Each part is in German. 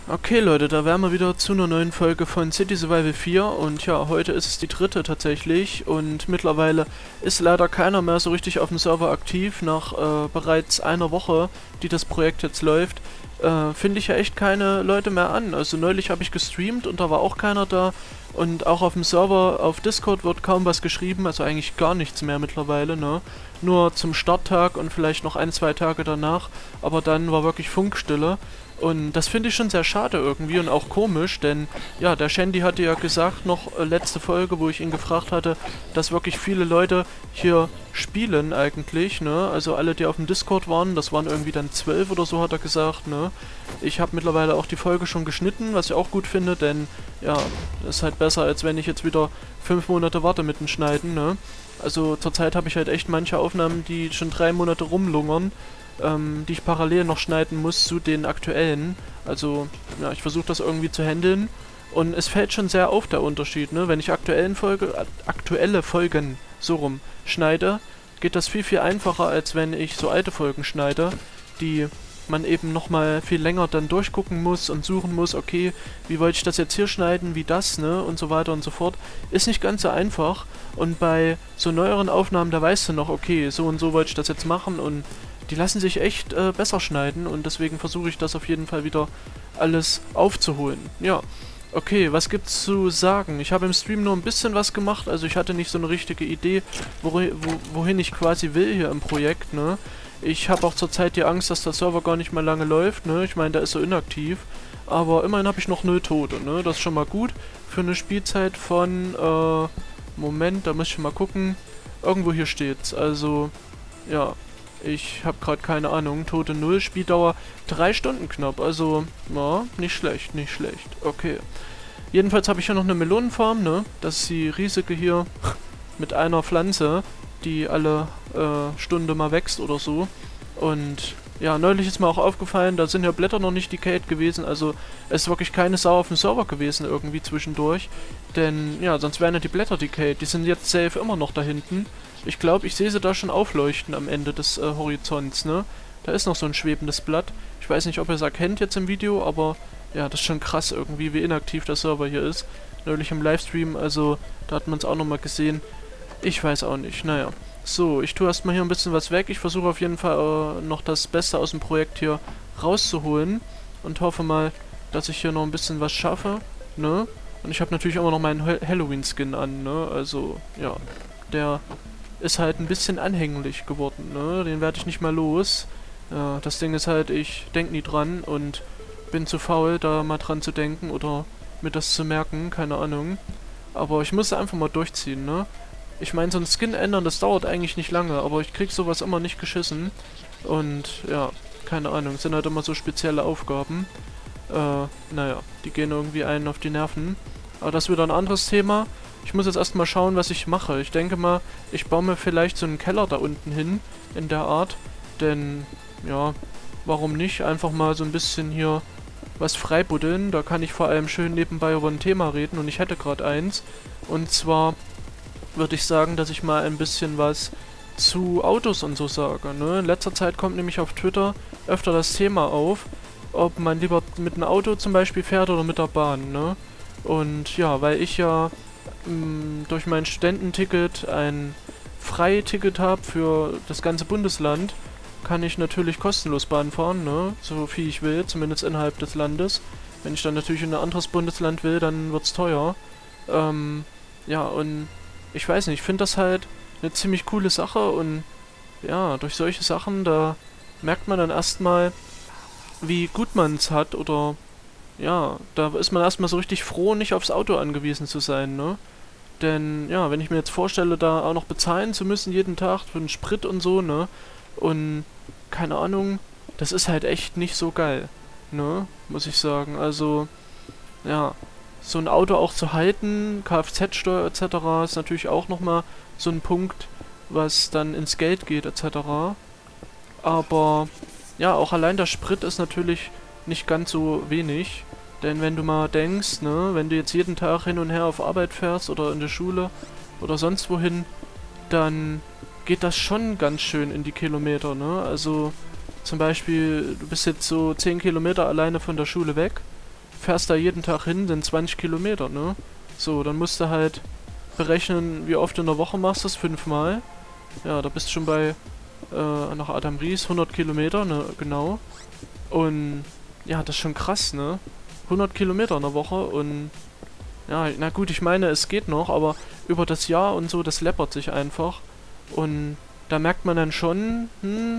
Okay Leute, da wären wir wieder zu einer neuen Folge von City Survival 4 und ja, heute ist es die dritte tatsächlich und mittlerweile ist leider keiner mehr so richtig auf dem Server aktiv. Nach bereits einer Woche, die das Projekt jetzt läuft, finde ich ja echt keine Leute mehr an. Also neulich habe ich gestreamt und da war auch keiner da und auch auf dem Server auf Discord wird kaum was geschrieben, also eigentlich gar nichts mehr mittlerweile, ne? Nur zum Starttag und vielleicht noch ein, zwei Tage danach, aber dann war wirklich Funkstille. Und das finde ich schon sehr schade irgendwie und auch komisch, denn ja, der Shandy hatte ja gesagt noch letzte Folge, wo ich ihn gefragt hatte, dass wirklich viele Leute hier spielen eigentlich, ne? Also alle, die auf dem Discord waren, das waren irgendwie dann 12 oder so, hat er gesagt, ne? Ich habe mittlerweile auch die Folge schon geschnitten, was ich auch gut finde, denn ja, das ist halt besser, als wenn ich jetzt wieder 5 Monate warte mit dem Schneiden, ne? Also zurzeit habe ich halt echt manche Aufnahmen, die schon 3 Monate rumlungern, die ich parallel noch schneiden muss zu den aktuellen. Also, ja, ich versuche das irgendwie zu handeln. Und es fällt schon sehr auf, der Unterschied, ne? Wenn ich aktuelle Folgen so rum schneide, geht das viel, viel einfacher, als wenn ich so alte Folgen schneide, die man eben nochmal viel länger dann durchgucken muss und suchen muss, okay, wie wollte ich das jetzt hier schneiden, wie das, ne, und so weiter und so fort. Ist nicht ganz so einfach. Und bei so neueren Aufnahmen, da weißt du noch, okay, so und so wollte ich das jetzt machen und die lassen sich echt besser schneiden und deswegen versuche ich das auf jeden Fall wieder alles aufzuholen. Ja, okay, was gibt's zu sagen? Ich habe im Stream nur ein bisschen was gemacht, also ich hatte nicht so eine richtige Idee, wohin ich quasi will hier im Projekt, ne? Ich habe auch zurzeit die Angst, dass der Server gar nicht mal lange läuft, ne? Ich meine, der ist so inaktiv, aber immerhin habe ich noch 0 Tote, ne? Das ist schon mal gut für eine Spielzeit von, Moment, da muss ich mal gucken. Irgendwo hier steht's, also, ja. Ich habe gerade keine Ahnung. Tote 0, Spieldauer 3 Stunden knapp. Also, ja, nicht schlecht, nicht schlecht. Okay. Jedenfalls habe ich hier noch eine Melonenfarm, ne? Das ist die riesige hier mit einer Pflanze, die alle Stunde mal wächst oder so. Und ja, neulich ist mir auch aufgefallen, da sind ja Blätter noch nicht decayed gewesen. Also, es ist wirklich keine Sau auf dem Server gewesen irgendwie zwischendurch. Denn, ja, sonst wären ja die Blätter decayed. Die sind jetzt safe immer noch da hinten. Ich glaube, ich sehe sie da schon aufleuchten am Ende des Horizonts, ne? Da ist noch so ein schwebendes Blatt. Ich weiß nicht, ob ihr es erkennt jetzt im Video, aber ja, das ist schon krass irgendwie, wie inaktiv der Server hier ist. Neulich im Livestream, also da hat man es auch nochmal gesehen. Ich weiß auch nicht, naja. So, ich tue erstmal hier ein bisschen was weg. Ich versuche auf jeden Fall noch das Beste aus dem Projekt hier rauszuholen. Und hoffe mal, dass ich hier noch ein bisschen was schaffe, ne? Und ich habe natürlich immer noch meinen Halloween-Skin an, ne? Also, ja, der ist halt ein bisschen anhänglich geworden, ne? Den werde ich nicht mehr los. Ja, das Ding ist halt, ich denke nie dran und bin zu faul, da mal dran zu denken oder mir das zu merken, keine Ahnung. Aber ich muss einfach mal durchziehen, ne? Ich meine, so ein Skin ändern, das dauert eigentlich nicht lange, aber ich krieg sowas immer nicht geschissen. Und ja, keine Ahnung, sind halt immer so spezielle Aufgaben. Naja, die gehen irgendwie einen auf die Nerven. Aber das ist wieder ein anderes Thema. Ich muss jetzt erstmal schauen, was ich mache. Ich denke mal, ich baue mir vielleicht so einen Keller da unten hin, in der Art. Denn, ja, warum nicht? Einfach mal so ein bisschen hier was freibuddeln. Da kann ich vor allem schön nebenbei über ein Thema reden und ich hätte gerade eins. Und zwar würde ich sagen, dass ich mal ein bisschen was zu Autos und so sage, ne? In letzter Zeit kommt nämlich auf Twitter öfter das Thema auf, ob man lieber mit einem Auto zum Beispiel fährt oder mit der Bahn, ne? Und ja, weil ich ja durch mein Studententicket ein Freiticket habe für das ganze Bundesland, kann ich natürlich kostenlos Bahn fahren, ne? So viel ich will, zumindest innerhalb des Landes. Wenn ich dann natürlich in ein anderes Bundesland will, dann wird's teuer. Ja, und ich weiß nicht, ich finde das halt eine ziemlich coole Sache und ja, durch solche Sachen, da merkt man dann erstmal, wie gut man es hat oder ja, da ist man erstmal so richtig froh, nicht aufs Auto angewiesen zu sein, ne? Denn, ja, wenn ich mir jetzt vorstelle, da auch noch bezahlen zu müssen jeden Tag für den Sprit und so, ne? Und, keine Ahnung, das ist halt echt nicht so geil, ne? Muss ich sagen. Also, ja, so ein Auto auch zu halten, Kfz-Steuer etc. ist natürlich auch nochmal so ein Punkt, was dann ins Geld geht etc. Aber, ja, auch allein der Sprit ist natürlich nicht ganz so wenig. Denn wenn du mal denkst, ne, wenn du jetzt jeden Tag hin und her auf Arbeit fährst oder in die Schule oder sonst wohin, dann geht das schon ganz schön in die Kilometer, ne? Also zum Beispiel, du bist jetzt so 10 Kilometer alleine von der Schule weg fährst da jeden Tag hin, sind 20 Kilometer, ne? So, dann musst du halt berechnen, wie oft du in der Woche machst das, 5-mal. Ja, da bist du schon bei, nach Adam Ries, 100 Kilometer, ne, genau. Und, ja, das ist schon krass, ne? 100 Kilometer in der Woche und, ja, na gut, ich meine, es geht noch, aber über das Jahr und so, das läppert sich einfach. Und da merkt man dann schon,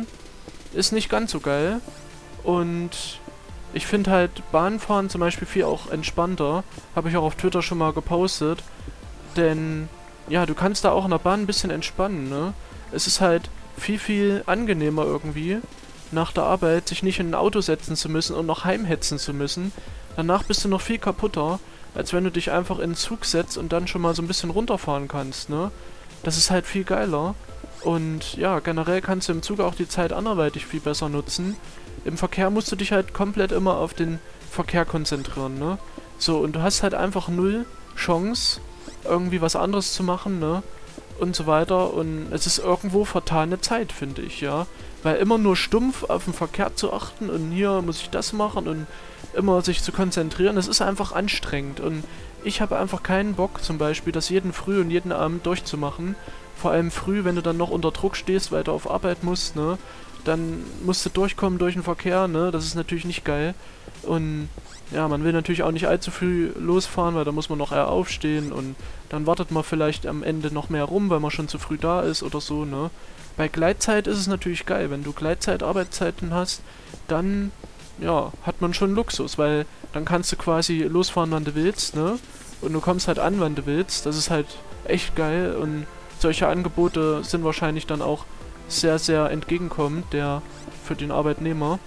ist nicht ganz so geil. Und ich finde halt Bahnfahren zum Beispiel viel auch entspannter. Habe ich auch auf Twitter schon mal gepostet. Denn, ja, du kannst da auch in der Bahn ein bisschen entspannen, ne? Es ist halt viel, viel angenehmer irgendwie, nach der Arbeit sich nicht in ein Auto setzen zu müssen und noch heimhetzen zu müssen. Danach bist du noch viel kaputter, als wenn du dich einfach in den Zug setzt und dann schon mal so ein bisschen runterfahren kannst, ne? Das ist halt viel geiler. Und ja, generell kannst du im Zug auch die Zeit anderweitig viel besser nutzen. Im Verkehr musst du dich halt komplett immer auf den Verkehr konzentrieren, ne? So, und du hast halt einfach null Chance, irgendwie was anderes zu machen, ne? Und so weiter. Und es ist irgendwo vertane Zeit, finde ich, ja. Weil immer nur stumpf auf den Verkehr zu achten und hier muss ich das machen und immer sich zu konzentrieren, das ist einfach anstrengend. Und ich habe einfach keinen Bock, zum Beispiel, das jeden Früh und jeden Abend durchzumachen. Vor allem früh, wenn du dann noch unter Druck stehst, weil du auf Arbeit musst, ne? Dann musst du durchkommen durch den Verkehr, ne? Das ist natürlich nicht geil. Und ja, man will natürlich auch nicht allzu früh losfahren, weil da muss man noch eher aufstehen und dann wartet man vielleicht am Ende noch mehr rum, weil man schon zu früh da ist oder so, ne? Bei Gleitzeit ist es natürlich geil. Wenn du Gleitzeit-Arbeitszeiten hast, dann, ja, hat man schon Luxus, weil dann kannst du quasi losfahren, wann du willst, ne? Und du kommst halt an, wann du willst. Das ist halt echt geil und solche Angebote sind wahrscheinlich dann auch sehr, sehr entgegenkommend für den Arbeitnehmer.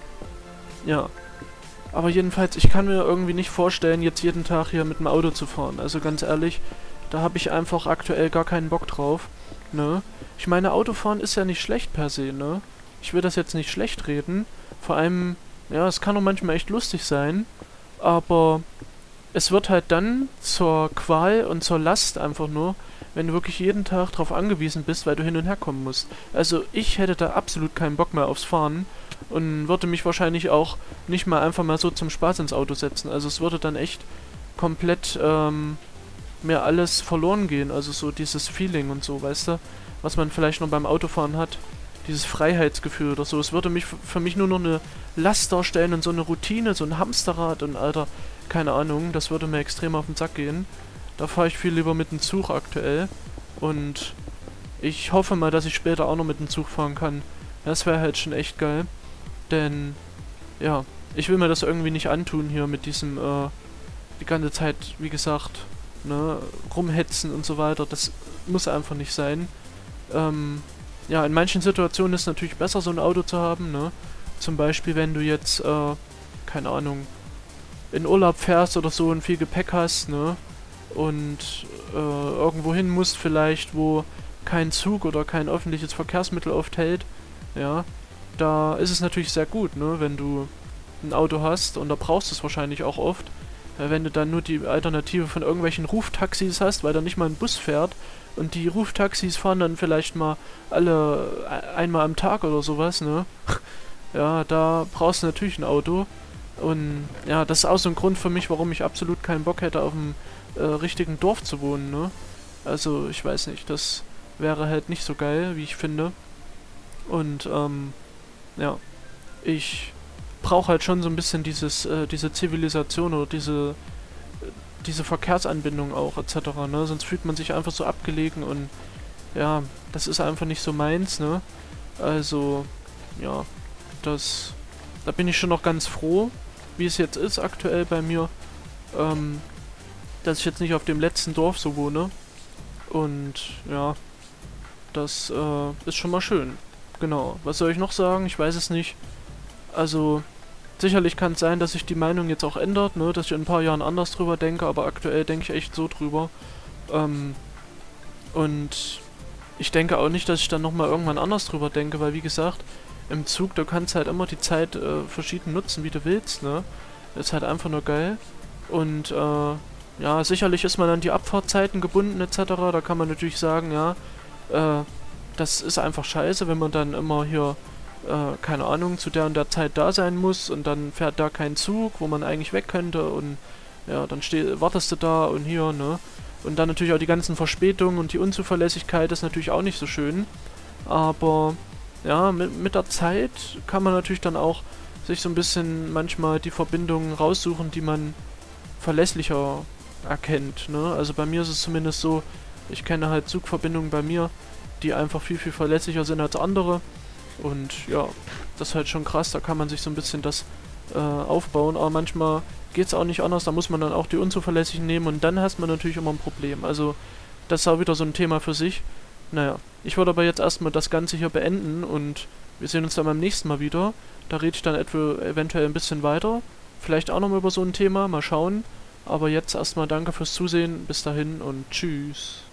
Ja. Aber jedenfalls, ich kann mir irgendwie nicht vorstellen, jetzt jeden Tag hier mit dem Auto zu fahren. Also ganz ehrlich, da habe ich einfach aktuell gar keinen Bock drauf, ne? Ich meine, Autofahren ist ja nicht schlecht per se, ne? Ich will das jetzt nicht schlecht reden. Vor allem, ja, es kann auch manchmal echt lustig sein. Aber es wird halt dann zur Qual und zur Last einfach nur, wenn du wirklich jeden Tag drauf angewiesen bist, weil du hin und her kommen musst. Also ich hätte da absolut keinen Bock mehr aufs Fahren und würde mich wahrscheinlich auch nicht mal einfach mal so zum Spaß ins Auto setzen. Also es würde dann echt komplett mir alles verloren gehen. Also so dieses Feeling und so, weißt du, was man vielleicht noch beim Autofahren hat. Dieses Freiheitsgefühl oder so. Es würde mich für mich nur noch eine Last darstellen und so eine Routine, so ein Hamsterrad und Alter, keine Ahnung, das würde mir extrem auf den Sack gehen. Da fahre ich viel lieber mit dem Zug aktuell. Und ich hoffe mal, dass ich später auch noch mit dem Zug fahren kann. Das wäre halt schon echt geil. Denn, ja, ich will mir das irgendwie nicht antun hier mit diesem, die ganze Zeit, wie gesagt, ne, rumhetzen und so weiter. Das muss einfach nicht sein. Ja, in manchen Situationen ist es natürlich besser, so ein Auto zu haben, ne? Zum Beispiel, wenn du jetzt, keine Ahnung, in Urlaub fährst oder so und viel Gepäck hast, ne? Und irgendwo hin musst vielleicht, wo kein Zug oder kein öffentliches Verkehrsmittel oft hält, ja, da ist es natürlich sehr gut, ne, wenn du ein Auto hast und da brauchst du es wahrscheinlich auch oft. Wenn du dann nur die Alternative von irgendwelchen Ruftaxis hast, weil da nicht mal ein Bus fährt und die Ruftaxis fahren dann vielleicht mal einmal am Tag oder sowas, ne? Ja, da brauchst du natürlich ein Auto. Und ja, das ist auch so ein Grund für mich, warum ich absolut keinen Bock hätte, auf dem richtigen Dorf zu wohnen, ne? Also, ich weiß nicht, das wäre halt nicht so geil, wie ich finde. Und, ja, ich brauche halt schon so ein bisschen diese Zivilisation oder diese Verkehrsanbindung auch, etc., ne? Sonst fühlt man sich einfach so abgelegen und, ja, das ist einfach nicht so meins, ne? Also, ja, da bin ich schon noch ganz froh, wie es jetzt ist aktuell bei mir, dass ich jetzt nicht auf dem letzten Dorf so wohne. Und ja, das ist schon mal schön. Genau. Was soll ich noch sagen? Ich weiß es nicht. Also, sicherlich kann es sein, dass sich die Meinung jetzt auch ändert, ne? Dass ich in ein paar Jahren anders drüber denke, aber aktuell denke ich echt so drüber. Und ich denke auch nicht, dass ich dann nochmal irgendwann anders drüber denke, weil wie gesagt, im Zug, du kannst halt immer die Zeit verschieden nutzen, wie du willst, ne? Das ist halt einfach nur geil. Und ja, sicherlich ist man an die Abfahrtzeiten gebunden etc. Da kann man natürlich sagen, ja, das ist einfach scheiße, wenn man dann immer hier keine Ahnung, zu der und der Zeit da sein muss und dann fährt da kein Zug, wo man eigentlich weg könnte und ja, dann wartest du da und hier, ne? Und dann natürlich auch die ganzen Verspätungen und die Unzuverlässigkeit ist natürlich auch nicht so schön. Aber ja, mit der Zeit kann man natürlich dann auch sich so ein bisschen manchmal die Verbindungen raussuchen, die man verlässlicher erkennt, ne? Also bei mir ist es zumindest so, ich kenne halt Zugverbindungen bei mir, die einfach viel, viel verlässlicher sind als andere. Und ja, das ist halt schon krass, da kann man sich so ein bisschen das aufbauen, aber manchmal geht es auch nicht anders, da muss man dann auch die unzuverlässigen nehmen und dann hast man natürlich immer ein Problem. Also das ist auch wieder so ein Thema für sich. Naja, ich würde aber jetzt erstmal das Ganze hier beenden und wir sehen uns dann beim nächsten Mal wieder. Da rede ich dann eventuell ein bisschen weiter. Vielleicht auch nochmal über so ein Thema, mal schauen. Aber jetzt erstmal danke fürs Zusehen, bis dahin und tschüss.